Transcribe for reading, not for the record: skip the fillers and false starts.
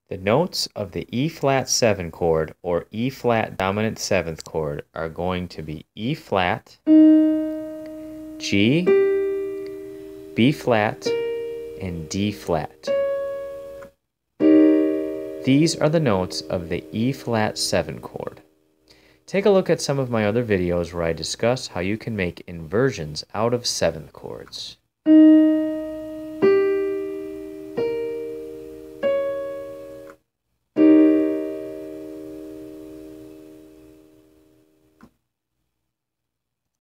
The notes of the E-flat 7 chord or E-flat dominant 7th chord are going to be E-flat, G, B-flat, and D-flat. These are the notes of the E-flat 7 chord. Take a look at some of my other videos where I discuss how you can make inversions out of 7th chords.